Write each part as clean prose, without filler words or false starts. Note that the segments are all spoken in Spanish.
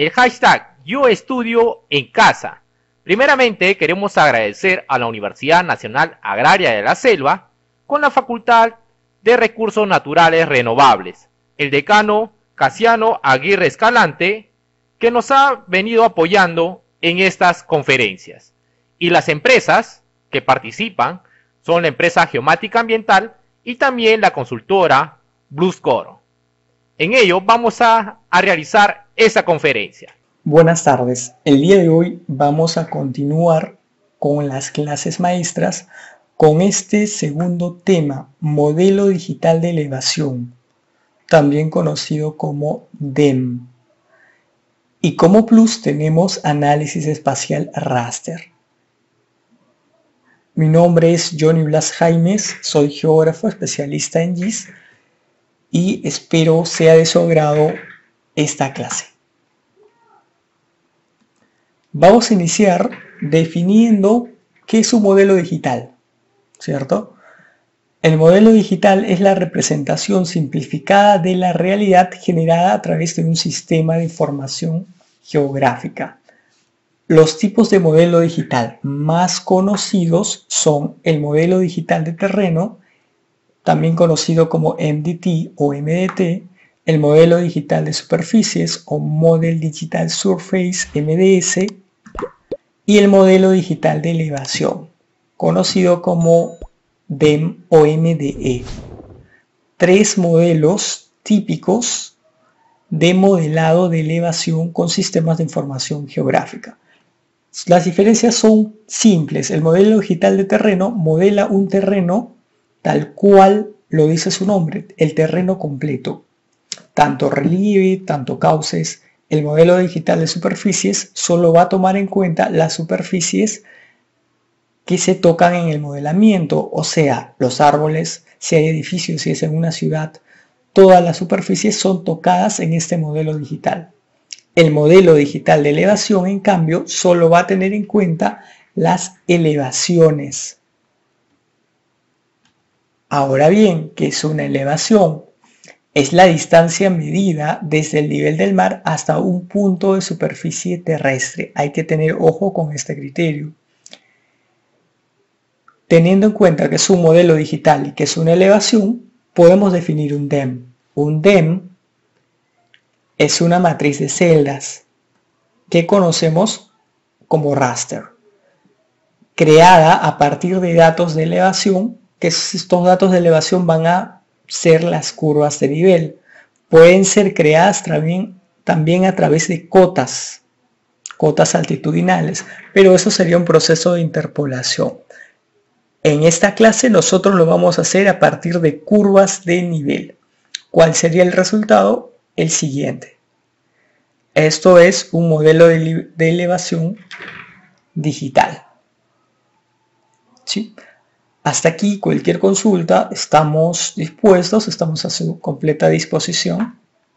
el hashtag YoEstudio en casa. Primeramente queremos agradecer a la Universidad Nacional Agraria de la Selva con la Facultad de Recursos Naturales Renovables, el decano Casiano Aguirre Escalante, que nos ha venido apoyando en estas conferencias. Y las empresas que participan son la empresa Geomática Ambiental y también la consultora Bluescore. En ello vamos a realizar esa conferencia. Buenas tardes. El día de hoy vamos a continuar con las clases maestras con este segundo tema, modelo digital de elevación, también conocido como DEM. Y como plus tenemos análisis espacial raster. Mi nombre es Johnny Blas Jaimes, soy geógrafo especialista en GIS y espero sea de su agrado esta clase. Vamos a iniciar definiendo qué es un modelo digital, ¿cierto? El modelo digital es la representación simplificada de la realidad generada a través de un sistema de información geográfica. Los tipos de modelo digital más conocidos son el modelo digital de terreno, también conocido como MDT o MDT, el modelo digital de superficies o Model Digital Surface MDS y el modelo digital de elevación, conocido como DEM o MDE. Tres modelos típicos de modelado de elevación con sistemas de información geográfica. Las diferencias son simples. El modelo digital de terreno modela un terreno tal cual lo dice su nombre, el terreno completo, tanto relieve, tanto cauces. El modelo digital de superficies solo va a tomar en cuenta las superficies que se tocan en el modelamiento, o sea, los árboles, si hay edificios, si es en una ciudad, todas las superficies son tocadas en este modelo digital. El modelo digital de elevación, en cambio, solo va a tener en cuenta las elevaciones. Ahora bien, ¿qué es una elevación? Es la distancia medida desde el nivel del mar hasta un punto de superficie terrestre. Hay que tener ojo con este criterio. Teniendo en cuenta que es un modelo digital y que es una elevación, podemos definir un DEM. Un DEM es una matriz de celdas que conocemos como raster, creada a partir de datos de elevación, que estos datos de elevación van a ser las curvas de nivel. Pueden ser creadas también a través de cotas altitudinales, pero eso sería un proceso de interpolación. En esta clase nosotros lo vamos a hacer a partir de curvas de nivel. ¿Cuál sería el resultado? El siguiente. Esto es un modelo de elevación digital. ¿Sí? Hasta aquí, cualquier consulta, estamos dispuestos, estamos a su completa disposición.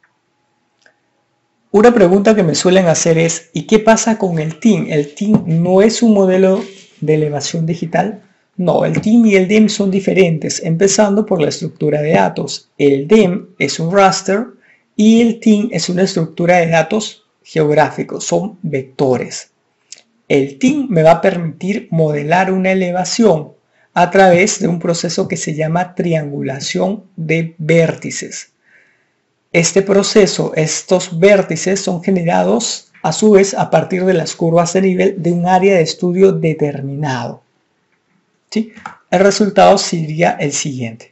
Una pregunta que me suelen hacer es, ¿y qué pasa con el TIM? ¿El TIM no es un modelo de elevación digital? No, el TIM y el DEM son diferentes, empezando por la estructura de datos. El DEM es un raster y el TIM es una estructura de datos geográficos, son vectores. El TIM me va a permitir modelar una elevación a través de un proceso que se llama triangulación de vértices. Este proceso, estos vértices son generados a su vez a partir de las curvas de nivel de un área de estudio determinado. ¿Sí? El resultado sería el siguiente.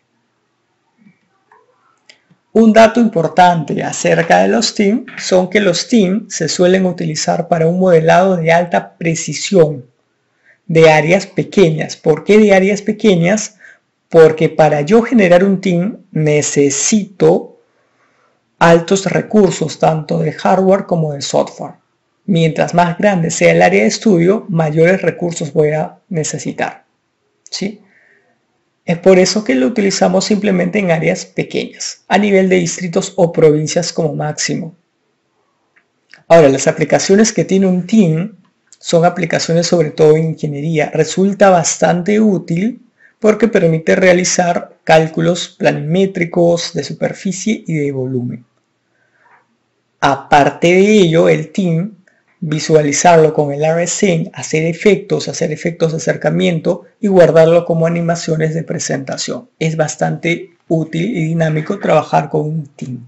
Un dato importante acerca de los TIM son que los TIM se suelen utilizar para un modelado de alta precisión de áreas pequeñas. ¿Por qué de áreas pequeñas? Porque para yo generar un TIM necesito altos recursos, tanto de hardware como de software. Mientras más grande sea el área de estudio, mayores recursos voy a necesitar. ¿Sí? Es por eso que lo utilizamos simplemente en áreas pequeñas, a nivel de distritos o provincias como máximo. Ahora, las aplicaciones que tiene un TIM son aplicaciones sobre todo en ingeniería. Resulta bastante útil porque permite realizar cálculos planimétricos de superficie y de volumen. Aparte de ello, el team, visualizarlo con el RSync, hacer efectos de acercamiento y guardarlo como animaciones de presentación. Es bastante útil y dinámico trabajar con un team.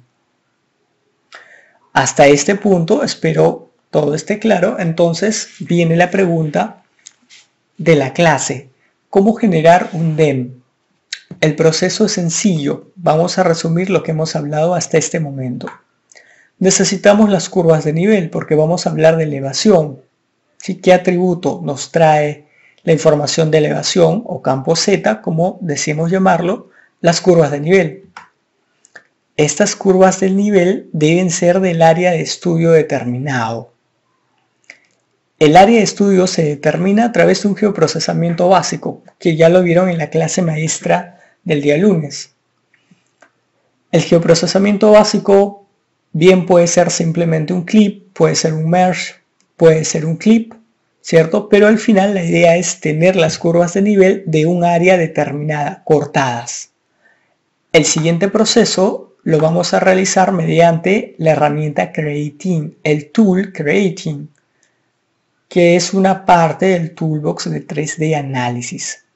Hasta este punto espero todo esté claro. Entonces viene la pregunta de la clase. ¿Cómo generar un DEM? El proceso es sencillo. Vamos a resumir lo que hemos hablado hasta este momento. Necesitamos las curvas de nivel porque vamos a hablar de elevación. ¿Sí? ¿Qué atributo nos trae la información de elevación o campo Z, como decimos llamarlo? Las curvas de nivel. Estas curvas del nivel deben ser del área de estudio determinado. El área de estudio se determina a través de un geoprocesamiento básico, que ya lo vieron en la clase maestra del día lunes. El geoprocesamiento básico bien puede ser simplemente un clip, puede ser un merge, puede ser un clip, ¿cierto? Pero al final la idea es tener las curvas de nivel de un área determinada, cortadas. El siguiente proceso lo vamos a realizar mediante la herramienta Creating, el tool Creating, que es una parte del toolbox de 3D Análisis.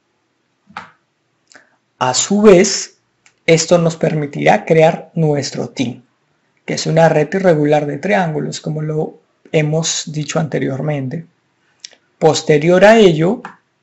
A su vez, esto nos permitirá crear nuestro team, que es una red irregular de triángulos, como lo hemos dicho anteriormente. Posterior a ello,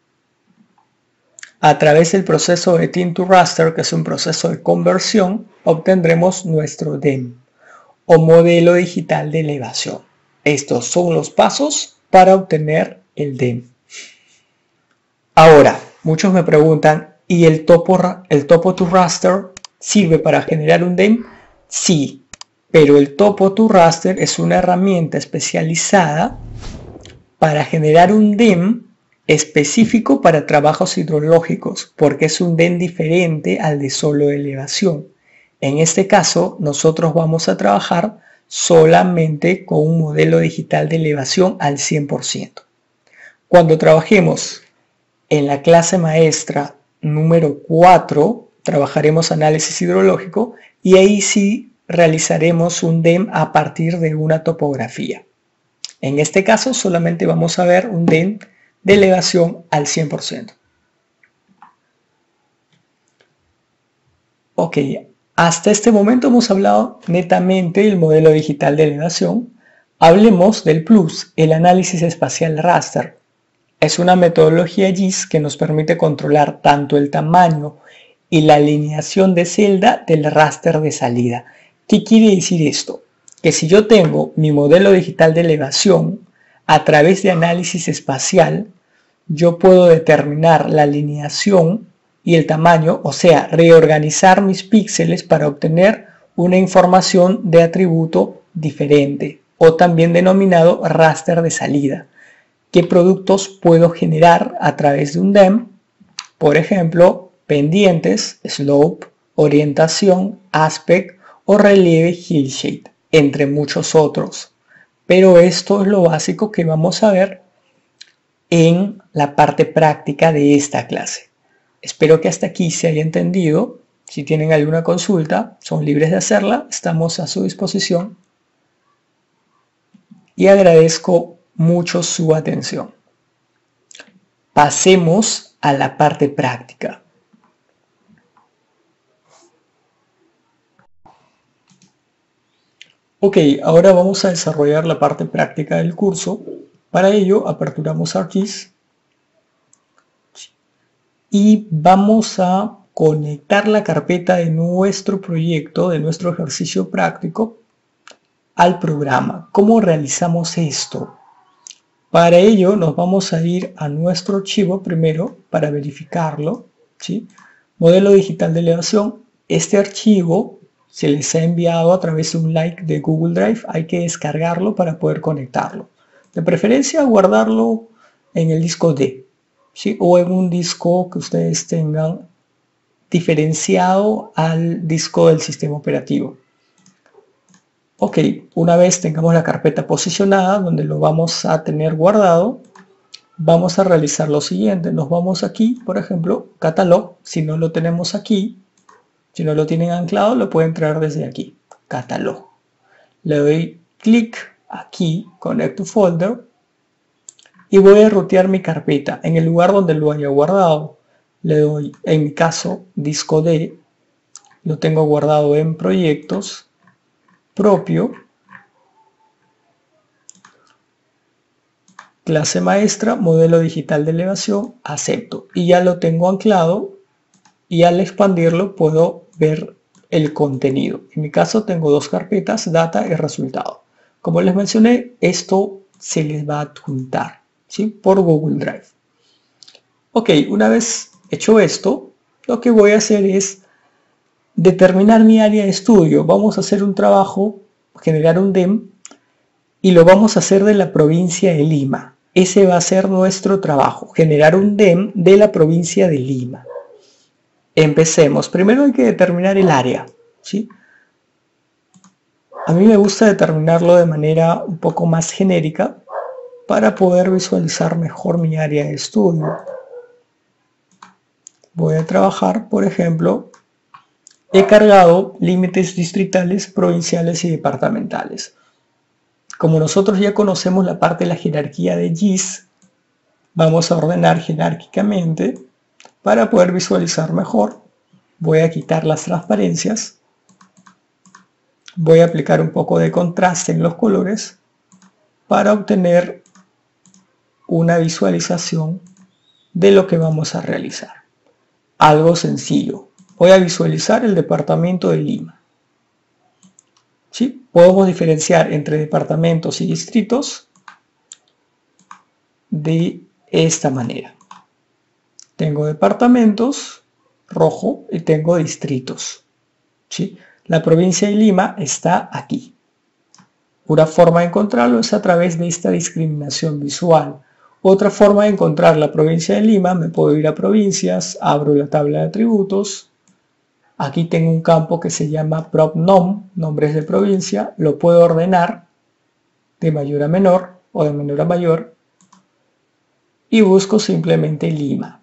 a través del proceso de Team to Raster, que es un proceso de conversión, obtendremos nuestro DEM, o modelo digital de elevación. Estos son los pasos para obtener el DEM. Ahora, muchos me preguntan, ¿y el topo to raster sirve para generar un DEM? Sí, pero el topo to raster es una herramienta especializada para generar un DEM específico para trabajos hidrológicos, porque es un DEM diferente al de solo elevación. En este caso, nosotros vamos a trabajar solamente con un modelo digital de elevación al 100%. Cuando trabajemos en la clase maestra número 4, trabajaremos análisis hidrológico y ahí sí realizaremos un DEM a partir de una topografía. En este caso solamente vamos a ver un DEM de elevación al 100%. Ok, hasta este momento hemos hablado netamente del modelo digital de elevación. Hablemos del plus, el análisis espacial raster. Es una metodología GIS que nos permite controlar tanto el tamaño y la alineación de celda del raster de salida. ¿Qué quiere decir esto? Que si yo tengo mi modelo digital de elevación a través de análisis espacial, yo puedo determinar la alineación y el tamaño, o sea, reorganizar mis píxeles para obtener una información de atributo diferente, o también denominado raster de salida. ¿Qué productos puedo generar a través de un DEM? Por ejemplo, pendientes, slope, orientación, aspect o relieve hillshade, entre muchos otros. Pero esto es lo básico que vamos a ver en la parte práctica de esta clase. Espero que hasta aquí se haya entendido. Si tienen alguna consulta, son libres de hacerla. Estamos a su disposición. Y agradezco mucho su atención. Pasemos a la parte práctica. Ok, ahora vamos a desarrollar la parte práctica del curso. Para ello, aperturamos ArcGIS y vamos a conectar la carpeta de nuestro proyecto, de nuestro ejercicio práctico, al programa. ¿Cómo realizamos esto? Para ello nos vamos a ir a nuestro archivo primero para verificarlo, ¿sí? Modelo digital de elevación. Este archivo se les ha enviado a través de un link de Google Drive. Hay que descargarlo para poder conectarlo. De preferencia guardarlo en el disco D, ¿sí? O en un disco que ustedes tengan diferenciado al disco del sistema operativo. Ok, una vez tengamos la carpeta posicionada donde lo vamos a tener guardado, vamos a realizar lo siguiente. Nos vamos aquí, por ejemplo, Catalog. Si no lo tenemos aquí, si no lo tienen anclado, lo pueden traer desde aquí, Catalog. Le doy clic aquí, Connect to Folder, y voy a rutear mi carpeta. En el lugar donde lo haya guardado, le doy, en mi caso, disco D, lo tengo guardado en proyectos, propio, clase maestra, modelo digital de elevación, acepto. Y ya lo tengo anclado y al expandirlo puedo ver el contenido. En mi caso tengo dos carpetas, data y resultado. Como les mencioné, esto se les va a adjuntar, ¿sí? Por Google Drive. Ok, una vez hecho esto, lo que voy a hacer es determinar mi área de estudio. Vamos a hacer un trabajo, generar un DEM, y lo vamos a hacer de la provincia de Lima. Ese va a ser nuestro trabajo, generar un DEM de la provincia de Lima. Empecemos. Primero hay que determinar el área, ¿sí? A mí me gusta determinarlo de manera un poco más genérica para poder visualizar mejor mi área de estudio. Voy a trabajar, por ejemplo, he cargado límites distritales, provinciales y departamentales. Como nosotros ya conocemos la parte de la jerarquía de GIS, vamos a ordenar jerárquicamente para poder visualizar mejor. Voy a quitar las transparencias. Voy a aplicar un poco de contraste en los colores para obtener una visualización de lo que vamos a realizar. Algo sencillo. Voy a visualizar el departamento de Lima. ¿Sí? Podemos diferenciar entre departamentos y distritos de esta manera. Tengo departamentos, rojo, y tengo distritos. ¿Sí? La provincia de Lima está aquí. Una forma de encontrarlo es a través de esta discriminación visual. Otra forma de encontrar la provincia de Lima, me puedo ir a provincias, abro la tabla de atributos. Aquí tengo un campo que se llama PropNom, nombres de provincia. Lo puedo ordenar de mayor a menor o de menor a mayor. Y busco simplemente Lima.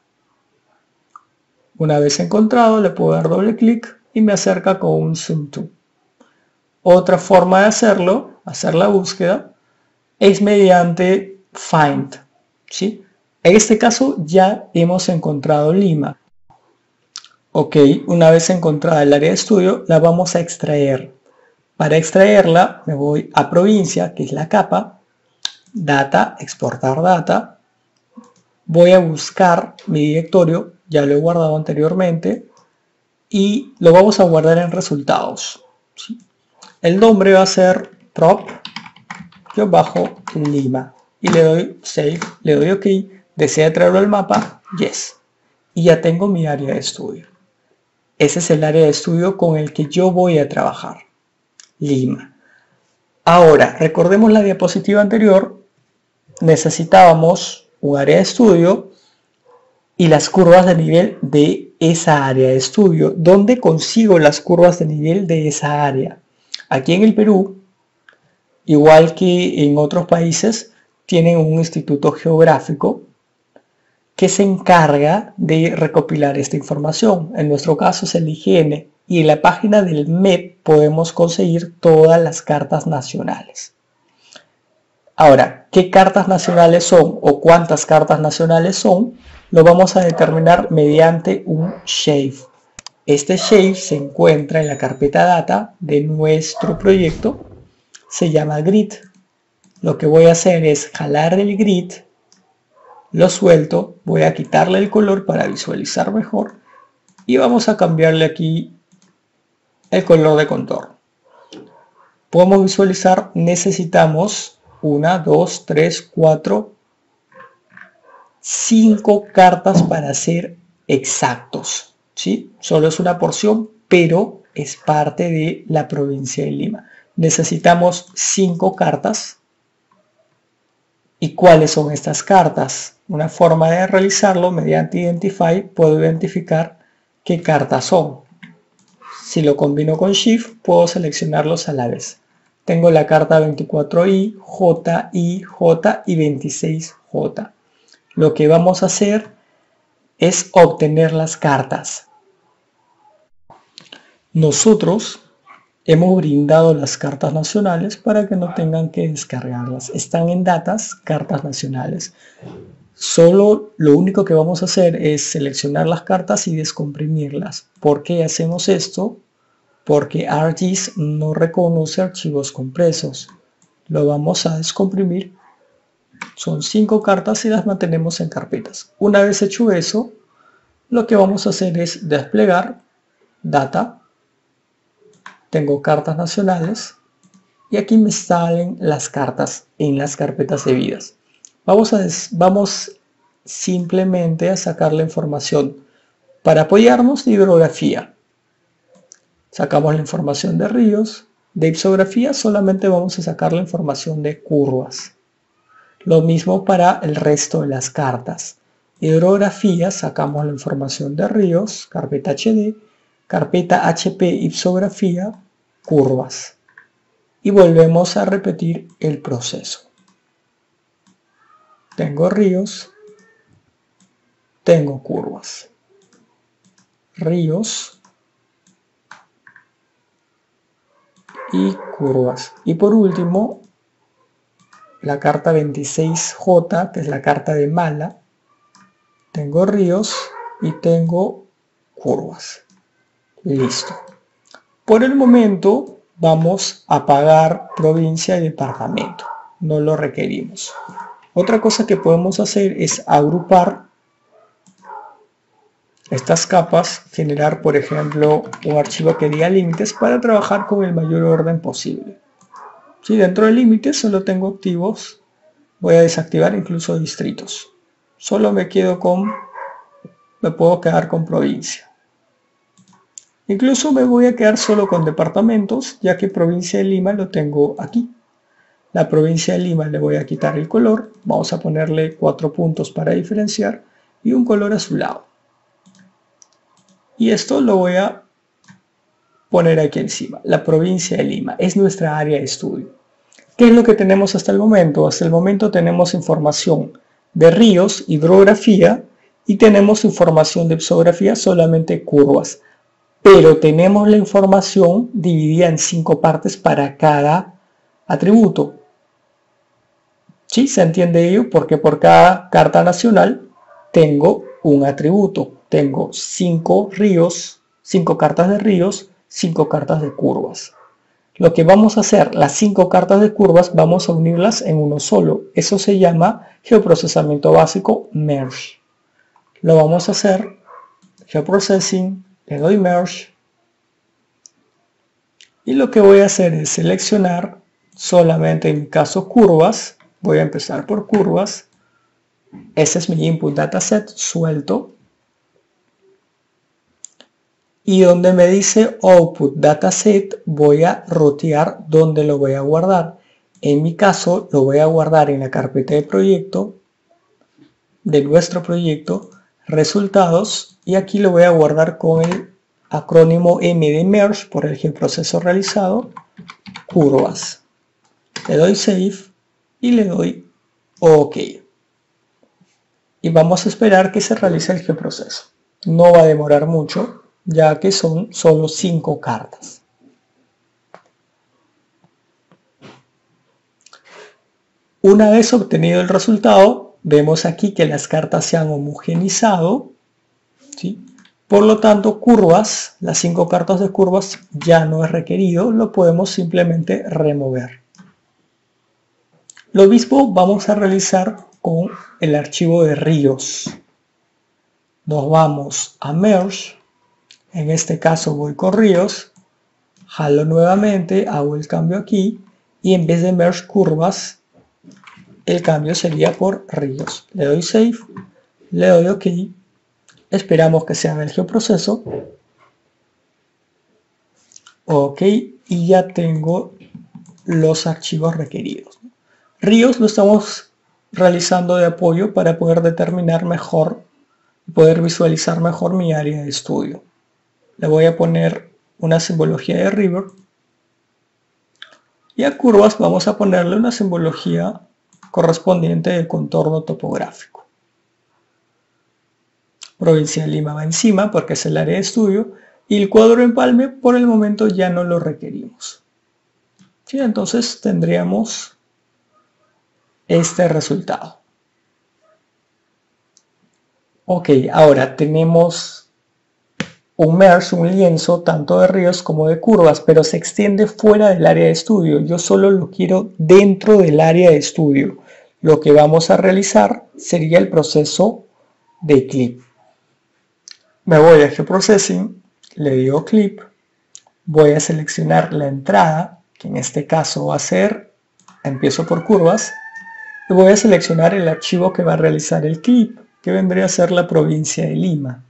Una vez encontrado, le puedo dar doble clic y me acerca con un Zoom to. Otra forma de hacerlo, hacer la búsqueda, es mediante Find, ¿sí? En este caso ya hemos encontrado Lima. Ok, una vez encontrada el área de estudio, la vamos a extraer. Para extraerla me voy a provincia, que es la capa, data, exportar data. Voy a buscar mi directorio, ya lo he guardado anteriormente, y lo vamos a guardar en resultados, ¿sí? El nombre va a ser prop-lima y le doy save, le doy ok, desea traerlo al mapa, yes, y ya tengo mi área de estudio. Ese es el área de estudio con el que yo voy a trabajar, Lima. Ahora, recordemos la diapositiva anterior, necesitábamos un área de estudio y las curvas de nivel de esa área de estudio. ¿Dónde consigo las curvas de nivel de esa área? Aquí en el Perú, igual que en otros países, tienen un instituto geográfico que se encarga de recopilar esta información. En nuestro caso es el IGN, y en la página del MEP podemos conseguir todas las cartas nacionales. Ahora, ¿qué cartas nacionales son o cuántas cartas nacionales son? Lo vamos a determinar mediante un shave. Este shave se encuentra en la carpeta data de nuestro proyecto. Se llama grid. Lo que voy a hacer es jalar el grid, lo suelto, voy a quitarle el color para visualizar mejor y vamos a cambiarle aquí el color de contorno. Podemos visualizar, necesitamos 1, 2, 3, 4, 5 cartas para ser exactos, ¿sí? Solo es una porción, pero es parte de la provincia de Lima. Necesitamos 5 cartas. ¿Y cuáles son estas cartas? Una forma de realizarlo mediante Identify, puedo identificar qué cartas son. Si lo combino con Shift, puedo seleccionarlos a la vez. Tengo la carta 24i, J, I, J y 26J. Lo que vamos a hacer es obtener las cartas. Nosotros hemos brindado las cartas nacionales para que no tengan que descargarlas. Están en datas, cartas nacionales. Solo lo único que vamos a hacer es seleccionar las cartas y descomprimirlas. ¿Por qué hacemos esto? Porque ArcGIS no reconoce archivos compresos. Lo vamos a descomprimir. Son 5 cartas y las mantenemos en carpetas. Una vez hecho eso, lo que vamos a hacer es desplegar data. Tengo cartas nacionales y aquí me salen las cartas en las carpetas debidas. Vamos simplemente a sacar la información para apoyarnos de hidrografía. Sacamos la información de ríos. De ipsografía solamente vamos a sacar la información de curvas. Lo mismo para el resto de las cartas. Hidrografía, sacamos la información de ríos, carpeta HD, carpeta HP ipsografía, curvas. Y volvemos a repetir el proceso. Tengo ríos, tengo curvas. Ríos y curvas. Y por último, la carta 26J, que es la carta de mala. Tengo ríos y tengo curvas. Listo. Por el momento vamos a pagar provincia y departamento. No lo requerimos. Otra cosa que podemos hacer es agrupar estas capas, generar por ejemplo un archivo que diga límites para trabajar con el mayor orden posible. Si dentro de límites solo tengo activos, voy a desactivar incluso distritos. Solo me puedo quedar con provincia. Incluso me voy a quedar solo con departamentos, ya que provincia de Lima lo tengo aquí. La provincia de Lima le voy a quitar el color, vamos a ponerle 4 puntos para diferenciar y un color azulado. Y esto lo voy a poner aquí encima. La provincia de Lima es nuestra área de estudio. ¿Qué es lo que tenemos hasta el momento? Hasta el momento tenemos información de ríos, hidrografía, y tenemos información de ipsografía, solamente curvas. Pero tenemos la información dividida en 5 partes para cada atributo. ¿Sí? ¿Se entiende ello? Porque por cada carta nacional tengo un atributo. Tengo 5 ríos, 5 cartas de ríos, 5 cartas de curvas. Lo que vamos a hacer, las 5 cartas de curvas, vamos a unirlas en uno solo. Eso se llama geoprocesamiento básico Merge. Lo vamos a hacer, Geoprocessing, le doy Merge. Y lo que voy a hacer es seleccionar solamente en mi caso curvas. Voy a empezar por curvas. Ese es mi input dataset suelto. Y donde me dice output dataset voy a rotear donde lo voy a guardar. En mi caso lo voy a guardar en la carpeta de proyecto, de nuestro proyecto, resultados, y aquí lo voy a guardar con el acrónimo M de Merge por el geoproceso realizado, curvas. Le doy Save y le doy OK. Y vamos a esperar que se realice el geoproceso. No va a demorar mucho, ya que son solo 5 cartas. Una vez obtenido el resultado, vemos aquí que las cartas se han homogeneizado, ¿sí? Por lo tanto, curvas, las 5 cartas de curvas ya no es requerido, lo podemos simplemente remover. Lo mismo vamos a realizar con el archivo de ríos. Nos vamos a Merge. En este caso voy con ríos, jalo nuevamente, hago el cambio aquí y en vez de merge curvas, el cambio sería por ríos. Le doy Save, le doy OK, esperamos que se haga el geoproceso. OK, y ya tengo los archivos requeridos. Ríos lo estamos realizando de apoyo para poder determinar mejor, poder visualizar mejor mi área de estudio. Le voy a poner una simbología de river y a curvas vamos a ponerle una simbología correspondiente de contorno topográfico. Provincia de Lima va encima porque es el área de estudio Y el cuadro de empalme por el momento ya no lo requerimos. ¿Sí? Entonces tendríamos este resultado. Ok, ahora tenemos un merge, un lienzo, tanto de ríos como de curvas, pero se extiende fuera del área de estudio. Yo solo lo quiero dentro del área de estudio. Lo que vamos a realizar sería el proceso de clip. Me voy a Geoprocessing, le digo clip, voy a seleccionar la entrada, que en este caso va a ser, empiezo por curvas, y voy a seleccionar el archivo que va a realizar el clip, que vendría a ser la provincia de Lima.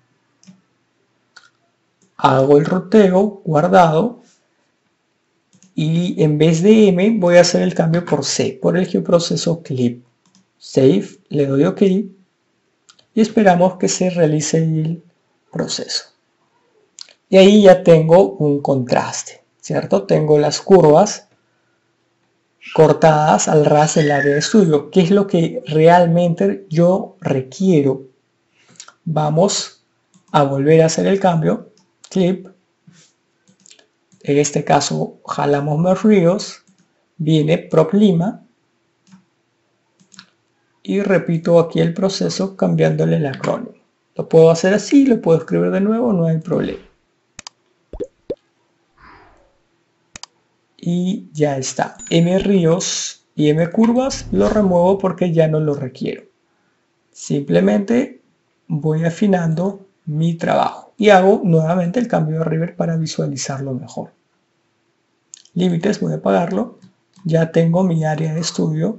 Hago el ruteo, guardado, y en vez de M voy a hacer el cambio por C, por el geoproceso clip. Save, le doy OK, y esperamos que se realice el proceso. Y ahí ya tengo un contraste, ¿cierto? Tengo las curvas cortadas al ras del área de estudio, que es lo que realmente yo requiero. Vamos a volver a hacer el cambio, clip, en este caso jalamos más ríos, viene prop Lima, y repito aquí el proceso cambiándole el acrónimo. Lo puedo hacer así, lo puedo escribir de nuevo, no hay problema. Y ya está. M ríos y M curvas lo remuevo porque ya no lo requiero. Simplemente voy afinando mi trabajo y hago nuevamente el cambio de river para visualizarlo mejor. Límites, voy a apagarlo. Ya tengo mi área de estudio,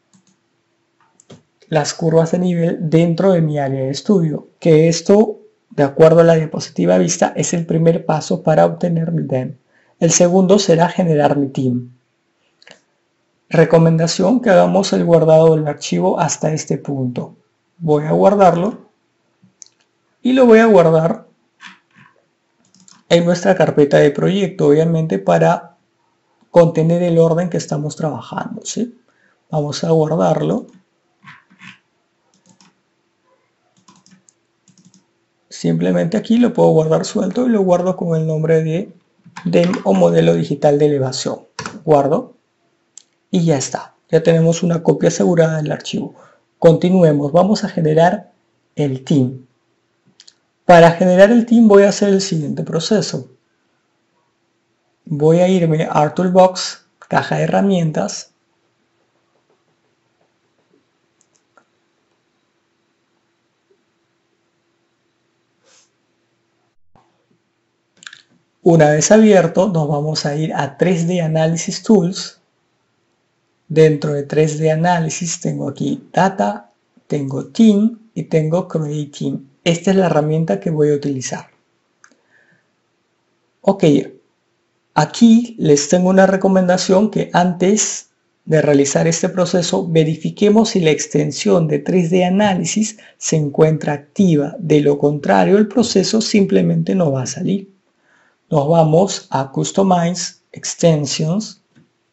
las curvas de nivel dentro de mi área de estudio, que esto, de acuerdo a la diapositiva vista, es el primer paso para obtener mi DEM. El segundo será generar mi team. Recomendación que hagamos el guardado del archivo hasta este punto. Voy a guardarlo y lo voy a guardar en nuestra carpeta de proyecto, obviamente para contener el orden que estamos trabajando, ¿sí? Vamos a guardarlo. Simplemente aquí lo puedo guardar suelto y lo guardo con el nombre de DEM o modelo digital de elevación. Guardo y ya está. Ya tenemos una copia asegurada del archivo. Continuemos. Vamos a generar el team. Para generar el team voy a hacer el siguiente proceso. Voy a irme a ArtToolbox, caja de herramientas. Una vez abierto, nos vamos a ir a 3D Analysis Tools. Dentro de 3D Analysis tengo aquí Data, tengo Team y tengo Create Team. Esta es la herramienta que voy a utilizar. Ok, aquí les tengo una recomendación que antes de realizar este proceso verifiquemos si la extensión de 3D Analysis se encuentra activa. De lo contrario, el proceso simplemente no va a salir. Nos vamos a Customize, Extensions.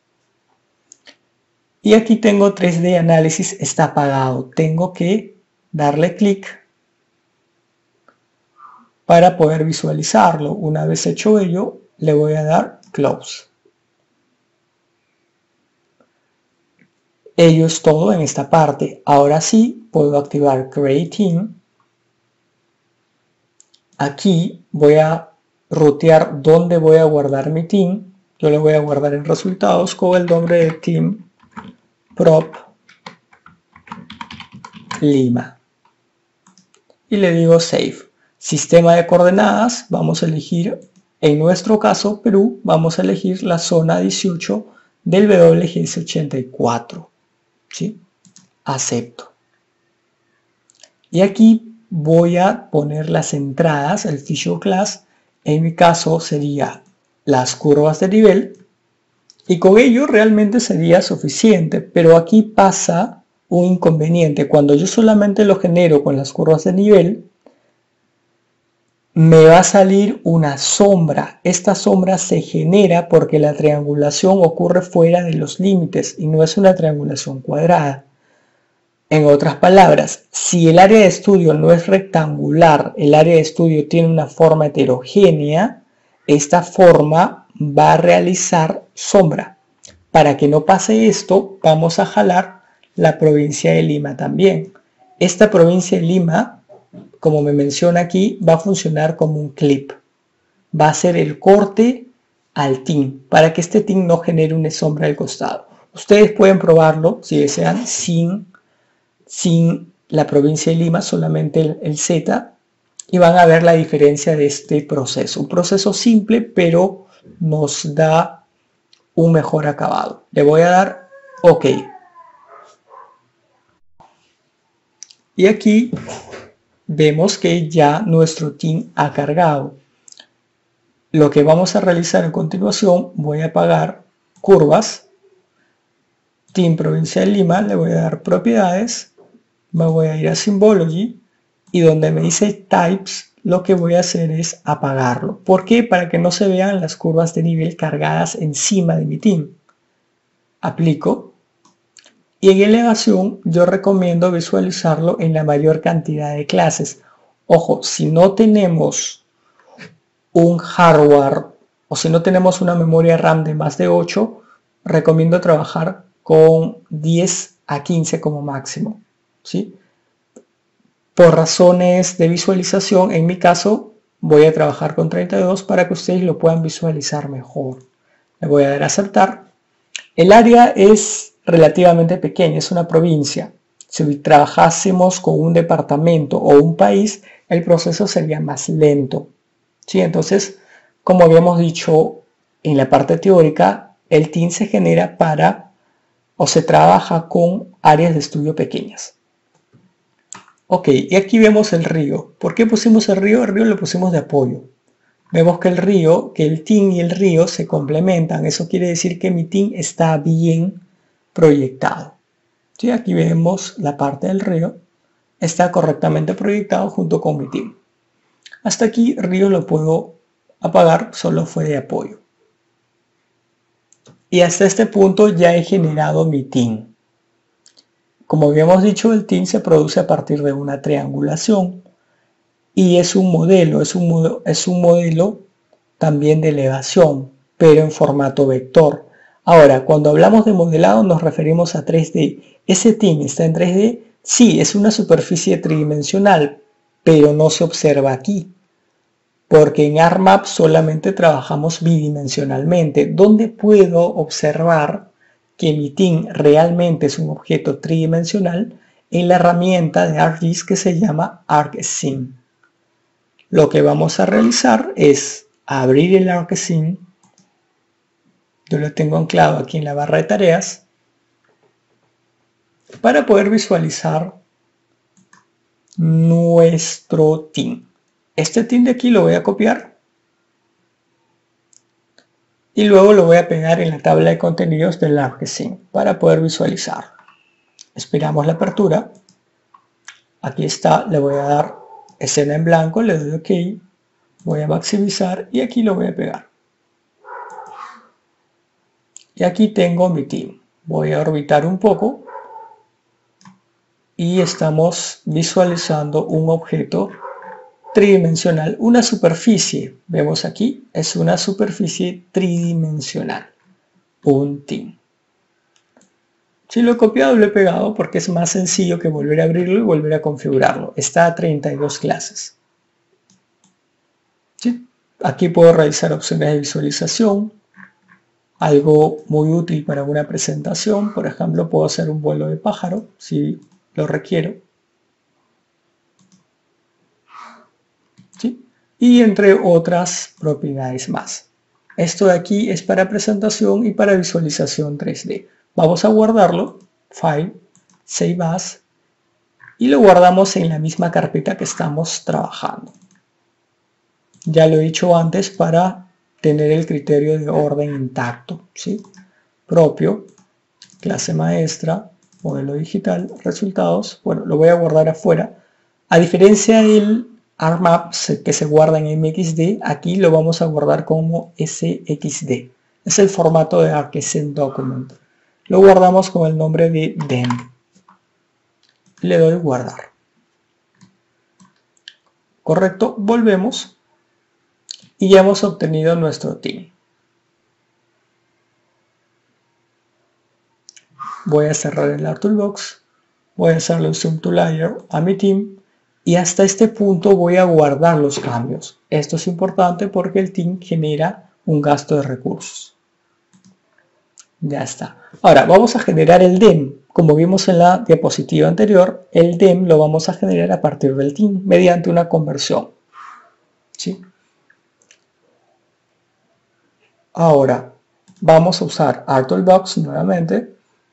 Y aquí tengo 3D Analysis, está apagado. Tengo que darle clic para poder visualizarlo. Una vez hecho ello, le voy a dar Close. Ello es todo en esta parte. Ahora sí, puedo activar Create Team. Aquí voy a rutear dónde voy a guardar mi team. Yo lo voy a guardar en resultados con el nombre de team prop Lima. Y le digo save. Sistema de coordenadas, vamos a elegir, en nuestro caso Perú, vamos a elegir la zona 18 del WGS 84. ¿Sí? Acepto. Y aquí voy a poner las entradas, el feature class. En mi caso sería las curvas de nivel y con ello realmente sería suficiente, pero aquí pasa un inconveniente. Cuando yo solamente lo genero con las curvas de nivel, me va a salir una sombra. Esta sombra se genera porque la triangulación ocurre fuera de los límites y no es una triangulación cuadrada. En otras palabras, si el área de estudio no es rectangular, el área de estudio tiene una forma heterogénea, esta forma va a realizar sombra. Para que no pase esto, vamos a jalar la provincia de Lima también. Esta provincia de Lima, como me menciona aquí, va a funcionar como un clip. Va a ser el corte al tin, para que este tin no genere una sombra al costado. Ustedes pueden probarlo, si desean, sin la provincia de Lima, solamente el Z, y van a ver la diferencia de este proceso. Un proceso simple, pero nos da un mejor acabado. Le voy a dar OK. Y aquí vemos que ya nuestro tin ha cargado. Lo que vamos a realizar a continuación, voy a apagar curvas, tin provincia de Lima, le voy a dar propiedades, me voy a ir a Symbology y donde me dice Types, lo que voy a hacer es apagarlo. ¿Por qué? Para que no se vean las curvas de nivel cargadas encima de mi tin. Aplico. Y en elevación yo recomiendo visualizarlo en la mayor cantidad de clases. Ojo, si no tenemos un hardware o si no tenemos una memoria RAM de más de 8, recomiendo trabajar con 10 a 15 como máximo, ¿sí? Por razones de visualización, en mi caso, voy a trabajar con 32 para que ustedes lo puedan visualizar mejor. Le voy a dar a aceptar. El área es relativamente pequeña, es una provincia. Si trabajásemos con un departamento o un país, el proceso sería más lento, ¿sí? Entonces, como habíamos dicho en la parte teórica, el TIN se genera para o se trabaja con áreas de estudio pequeñas. Ok, y aquí vemos el río. ¿Por qué pusimos el río? El río lo pusimos de apoyo. Vemos que el TIN y el río se complementan. Eso quiere decir que mi TIN está bien proyectado. ¿Sí? Aquí vemos la parte del río. Está correctamente proyectado junto con mi TIN. Hasta aquí río lo puedo apagar, solo fue de apoyo. Y hasta este punto ya he generado mi TIN. Como habíamos dicho, el TIN se produce a partir de una triangulación y es un modelo también de elevación, pero en formato vector. Ahora, cuando hablamos de modelado nos referimos a 3D. ¿Ese TIN está en 3D? Sí, es una superficie tridimensional, pero no se observa aquí, porque en ArcMap solamente trabajamos bidimensionalmente. ¿Dónde puedo observar que mi TIN realmente es un objeto tridimensional? En la herramienta de ArcGIS que se llama ArcScene. Lo que vamos a realizar es abrir el ArcScene. Yo lo tengo anclado aquí en la barra de tareas para poder visualizar nuestro TIN. Este TIN de aquí lo voy a copiar y luego lo voy a pegar en la tabla de contenidos del ArcScene para poder visualizar. Esperamos la apertura. Aquí está, le voy a dar escena en blanco, le doy OK, voy a maximizar y aquí lo voy a pegar. Y aquí tengo mi TIN. Voy a orbitar un poco y estamos visualizando un objeto tridimensional, una superficie. Vemos aquí, es una superficie tridimensional, un TIN. Si lo he copiado, lo he pegado porque es más sencillo que volver a abrirlo y volver a configurarlo. Está a 32 clases. ¿Sí? Aquí puedo realizar opciones de visualización. Algo muy útil para una presentación. Por ejemplo, puedo hacer un vuelo de pájaro si lo requiero. ¿Sí? Y entre otras propiedades más. Esto de aquí es para presentación y para visualización 3D. Vamos a guardarlo, File, Save As, y lo guardamos en la misma carpeta que estamos trabajando. Ya lo he dicho antes para tener el criterio de orden intacto, ¿sí? Propio, clase maestra, modelo digital, resultados. Bueno, lo voy a guardar afuera. A diferencia del ArcMap que se guarda en MXD, aquí lo vamos a guardar como SXD. Es el formato de ArcScene Document. Lo guardamos con el nombre de DEM. le doy guardar. Correcto, volvemos y ya hemos obtenido nuestro team. Voy a cerrar el Art Toolbox, voy a hacerle un Zoom to Layer a mi team y hasta este punto voy a guardar los cambios. Esto es importante porque el team genera un gasto de recursos. Ya está. Ahora vamos a generar el DEM. Como vimos en la diapositiva anterior, el DEM lo vamos a generar a partir del team mediante una conversión. ¿Sí? Ahora vamos a usar Art Toolbox nuevamente.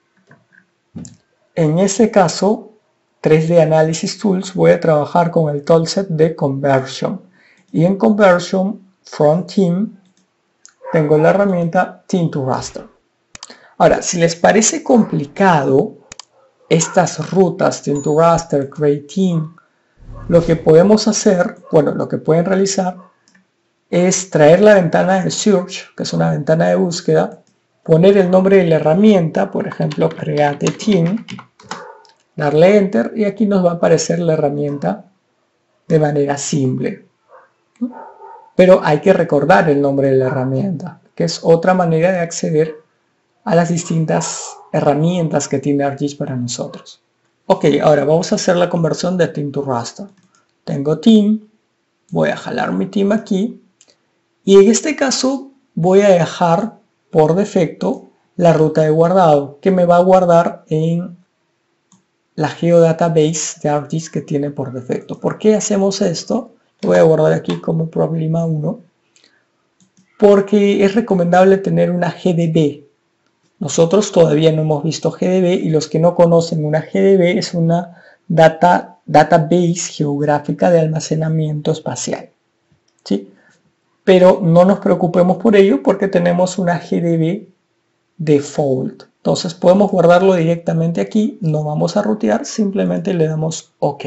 En este caso, 3D Analysis Tools, voy a trabajar con el toolset de Conversion. Y en Conversion, From Team, tengo la herramienta Team to Raster. Ahora, si les parece complicado estas rutas, Team to Raster, Create Team, lo que podemos hacer, bueno, lo que pueden realizar es traer la ventana de Search, que es una ventana de búsqueda, poner el nombre de la herramienta, por ejemplo, Create Team, darle Enter y aquí nos va a aparecer la herramienta de manera simple. Pero hay que recordar el nombre de la herramienta, que es otra manera de acceder a las distintas herramientas que tiene ArcGIS para nosotros. Ok, ahora vamos a hacer la conversión de Team to Raster. Tengo Team, voy a jalar mi Team aquí y en este caso voy a dejar por defecto la ruta de guardado que me va a guardar en la geodatabase de ArcGIS que tiene por defecto. ¿Por qué hacemos esto? Lo voy a guardar aquí como problema 1 porque es recomendable tener una GDB. Nosotros todavía no hemos visto GDB y los que no conocen una GDB es una database geográfica de almacenamiento espacial. ¿Sí? Pero no nos preocupemos por ello porque tenemos una GDB default. Entonces podemos guardarlo directamente aquí, no vamos a rutear, simplemente le damos OK.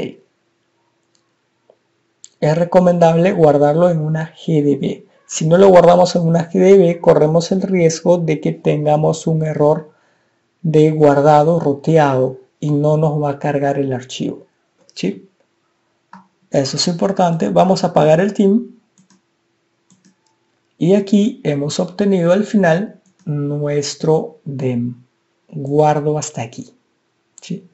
Es recomendable guardarlo en una GDB. Si no lo guardamos en una GDB, corremos el riesgo de que tengamos un error de guardado ruteado y no nos va a cargar el archivo. ¿Sí? Eso es importante. Vamos a apagar el team. Y aquí hemos obtenido al final nuestro DEM. Guardo hasta aquí. ¿Sí?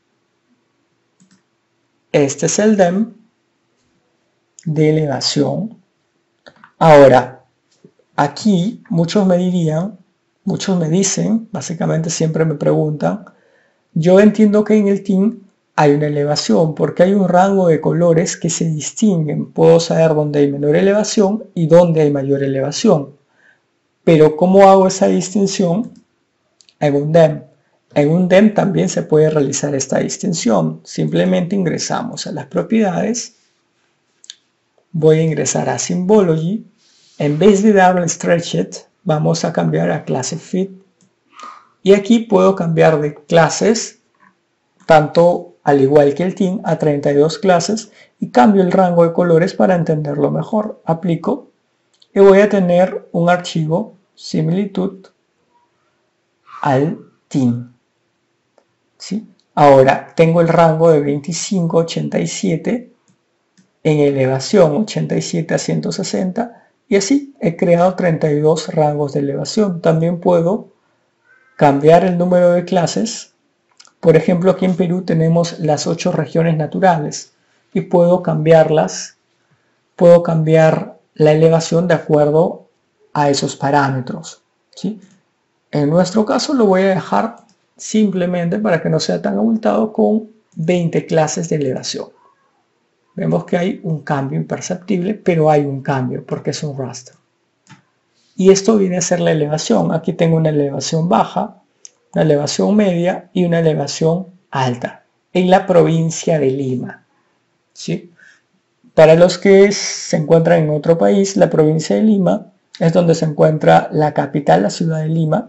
Este es el DEM de elevación. Ahora, aquí muchos me dicen, básicamente siempre me preguntan, yo entiendo que en el team hay una elevación porque hay un rango de colores que se distinguen. Puedo saber dónde hay menor elevación y dónde hay mayor elevación. Pero ¿cómo hago esa distinción? En un DEM. En un DEM también se puede realizar esta distinción. Simplemente ingresamos a las propiedades. Voy a ingresar a Symbology. En vez de darle Stretched, vamos a cambiar a Classic Fit. Y aquí puedo cambiar de clases, tanto al igual que el team, a 32 clases y cambio el rango de colores para entenderlo mejor. Aplico y voy a tener un archivo similitud al team. ¿Sí? Ahora tengo el rango de 25 a 87 en elevación 87 a 160 y así he creado 32 rangos de elevación. También puedo cambiar el número de clases. Por ejemplo, aquí en Perú tenemos las 8 regiones naturales y puedo cambiarlas. Puedo cambiar la elevación de acuerdo a esos parámetros. ¿Sí? En nuestro caso lo voy a dejar simplemente para que no sea tan abultado con 20 clases de elevación. Vemos que hay un cambio imperceptible, pero hay un cambio porque es un raster. Y esto viene a ser la elevación. Aquí tengo una elevación baja, una elevación media y una elevación alta en la provincia de Lima. ¿Sí? Para los que se encuentran en otro país, la provincia de Lima es donde se encuentra la capital, la ciudad de Lima.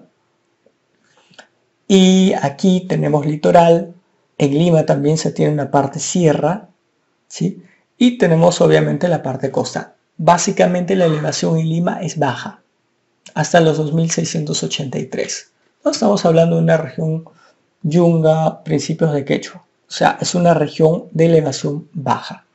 Y aquí tenemos litoral. En Lima también se tiene una parte sierra. ¿Sí? Y tenemos obviamente la parte costa. Básicamente la elevación en Lima es baja, hasta los 2683. No estamos hablando de una región Yunga, principios de Quechua. sea, es una región de elevación baja.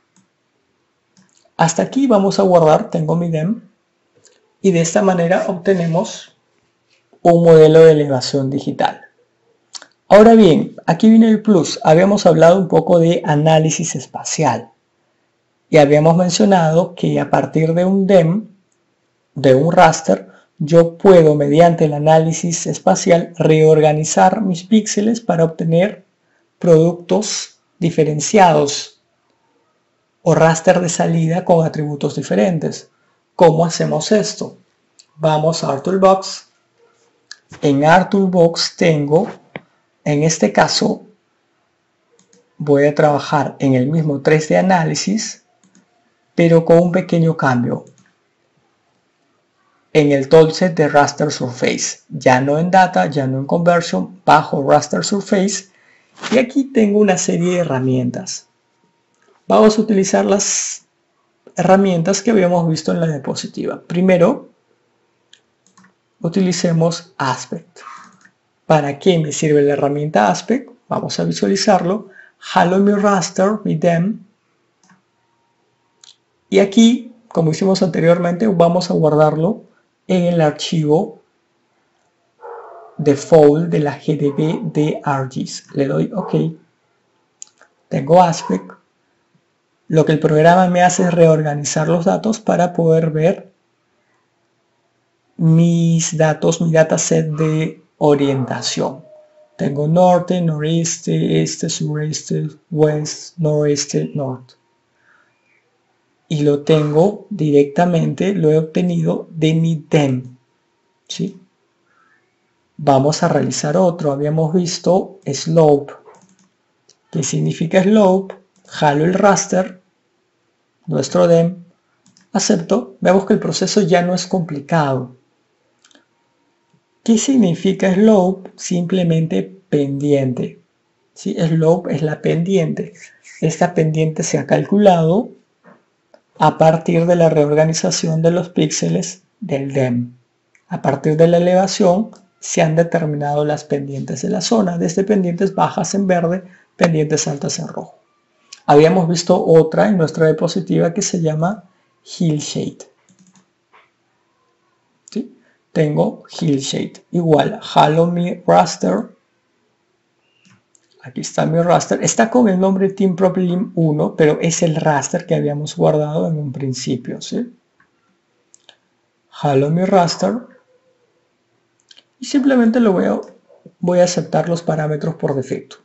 Hasta aquí vamos a guardar, tengo mi DEM, y de esta manera obtenemos un modelo de elevación digital. Ahora bien, aquí viene el plus. Habíamos hablado un poco de análisis espacial y habíamos mencionado que a partir de un DEM, de un raster, yo puedo mediante el análisis espacial reorganizar mis píxeles para obtener productos diferenciados o raster de salida con atributos diferentes. ¿Cómo hacemos esto? Vamos a ArtToolbox. En ArtToolbox tengo, en este caso, voy a trabajar en el mismo 3D análisis, pero con un pequeño cambio. En el toolset de Raster Surface, ya no en Data, ya no en Conversion, bajo Raster Surface, y aquí tengo una serie de herramientas. Vamos a utilizar las herramientas que habíamos visto en la diapositiva. Primero, utilicemos Aspect. ¿Para qué me sirve la herramienta Aspect? Vamos a visualizarlo. Jalo mi raster, mi DEM. Y aquí, como hicimos anteriormente, vamos a guardarlo en el archivo default de la GDB de ArcGIS. Le doy OK. Tengo Aspect. Lo que el programa me hace es reorganizar los datos para poder ver mis datos, mi dataset de orientación. Tengo norte, noreste, este, sureste, west, noroeste, norte. Y lo tengo directamente, lo he obtenido de mi DEM. ¿Sí? Vamos a realizar otro. Habíamos visto slope. ¿Qué significa slope? Jalo el raster, nuestro DEM, acepto. Veamos que el proceso ya no es complicado. ¿Qué significa slope? Simplemente pendiente. ¿Sí? Slope es la pendiente. Esta pendiente se ha calculado a partir de la reorganización de los píxeles del DEM. A partir de la elevación se han determinado las pendientes de la zona, desde pendientes bajas en verde, pendientes altas en rojo. Habíamos visto otra en nuestra diapositiva que se llama Hillshade. ¿Sí? Tengo Hillshade igual, jalo mi raster. Aquí está mi raster. Está con el nombre TeamPropLim 1, pero es el raster que habíamos guardado en un principio. ¿Sí? Jalo mi raster. Y simplemente voy a aceptar los parámetros por defecto.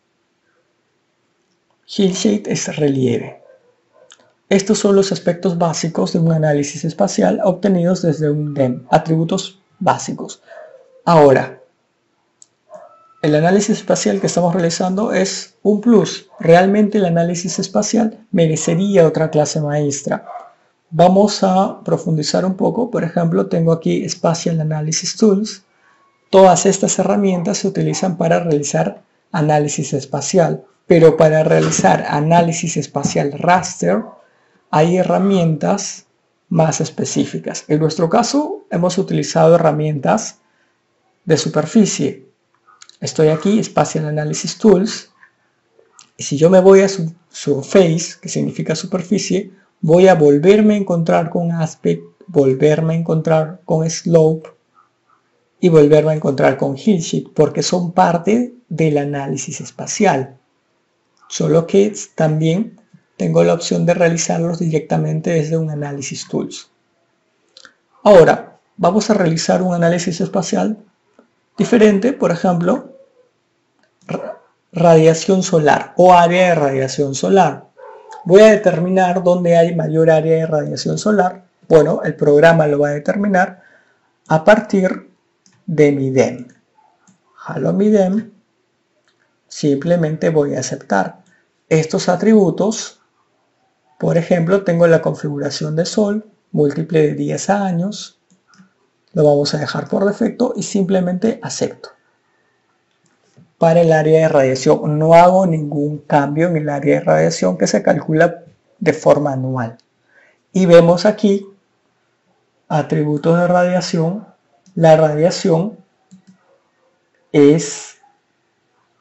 Hillshade es relieve. Estos son los aspectos básicos de un análisis espacial obtenidos desde un DEM, atributos básicos. Ahora, el análisis espacial que estamos realizando es un plus. Realmente el análisis espacial merecería otra clase maestra. Vamos a profundizar un poco. Por ejemplo, tengo aquí Spatial Analysis Tools. Todas estas herramientas se utilizan para realizar análisis espacial, pero para realizar análisis espacial raster hay herramientas más específicas. En nuestro caso hemos utilizado herramientas de superficie. Estoy aquí, Spatial Analysis Tools, y si yo me voy a Surface, que significa superficie, voy a volverme a encontrar con Aspect, volverme a encontrar con Slope y volverme a encontrar con Hillshade, porque son parte del análisis espacial. Solo que también tengo la opción de realizarlos directamente desde un Analysis Tools. Ahora, vamos a realizar un análisis espacial diferente, por ejemplo, radiación solar o área de radiación solar. Voy a determinar dónde hay mayor área de radiación solar. Bueno, el programa lo va a determinar a partir de mi DEM. Jalo mi DEM, simplemente voy a aceptar estos atributos. Por ejemplo, tengo la configuración de sol, múltiple de 10 años, lo vamos a dejar por defecto y simplemente acepto. Para el área de radiación no hago ningún cambio en el área de radiación que se calcula de forma anual. Y vemos aquí atributos de radiación. La radiación es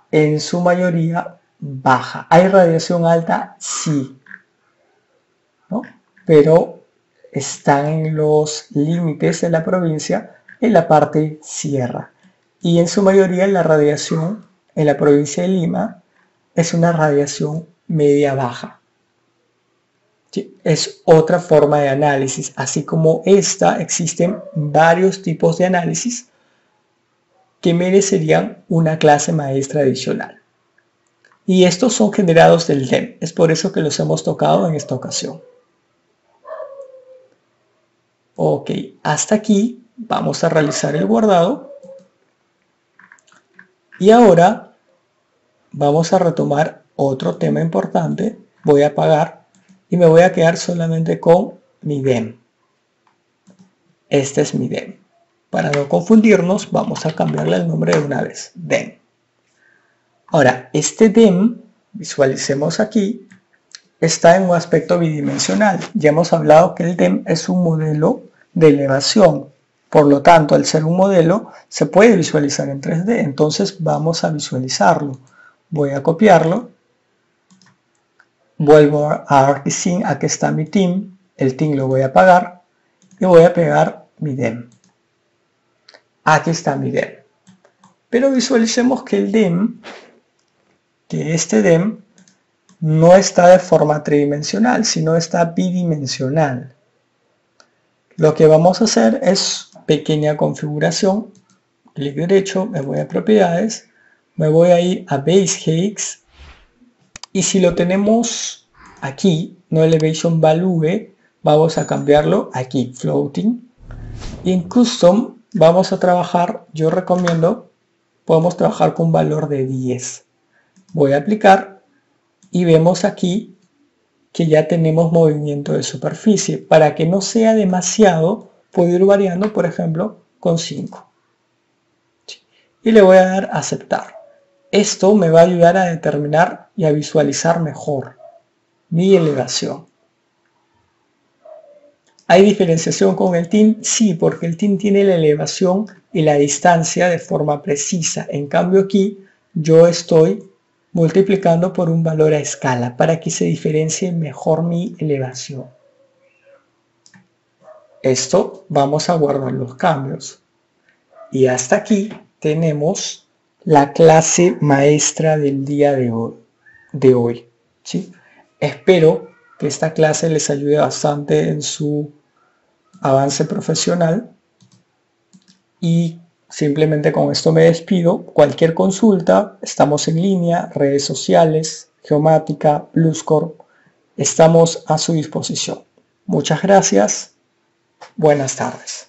en su mayoría baja. ¿Hay radiación alta? Sí, ¿no? Pero están en los límites de la provincia, en la parte sierra. Y en su mayoría la radiación en la provincia de Lima es una radiación media-baja. ¿Sí? Es otra forma de análisis. Así como esta, existen varios tipos de análisis que merecerían una clase maestra adicional. Y estos son generados del DEM. Es por eso que los hemos tocado en esta ocasión. Ok, hasta aquí vamos a realizar el guardado. Y ahora vamos a retomar otro tema importante. Voy a apagar y me voy a quedar solamente con mi DEM. Este es mi DEM. Para no confundirnos, vamos a cambiarle el nombre de una vez. DEM. Ahora, este DEM, visualicemos aquí, está en un aspecto bidimensional. Ya hemos hablado que el DEM es un modelo de elevación. Por lo tanto, al ser un modelo, se puede visualizar en 3D. Entonces, vamos a visualizarlo. Voy a copiarlo. Vuelvo a ArcSync. Aquí está mi team. El team lo voy a apagar. Y voy a pegar mi DEM. Aquí está mi DEM. Pero visualicemos que el DEM, que este DEM, no está de forma tridimensional, sino está bidimensional. Lo que vamos a hacer es pequeña configuración. Clic derecho, me voy a propiedades, me voy a ir a Base Heights y si lo tenemos aquí, no Elevation Value, vamos a cambiarlo aquí, Floating. Y en Custom vamos a trabajar, yo recomiendo, podemos trabajar con un valor de 10. Voy a aplicar y vemos aquí que ya tenemos movimiento de superficie. Para que no sea demasiado, puedo ir variando, por ejemplo, con 5. Y le voy a dar a aceptar. Esto me va a ayudar a determinar y a visualizar mejor mi elevación. ¿Hay diferenciación con el TIN? Sí, porque el TIN tiene la elevación y la distancia de forma precisa. En cambio aquí yo estoy multiplicando por un valor a escala para que se diferencie mejor mi elevación. Esto vamos a guardar los cambios. Y hasta aquí tenemos la clase maestra del día de hoy. ¿Sí? Espero que esta clase les ayude bastante en su avance profesional. Y simplemente con esto me despido. Cualquier consulta, estamos en línea, redes sociales, Geomática, Pluscore, estamos a su disposición. Muchas gracias. Buenas tardes.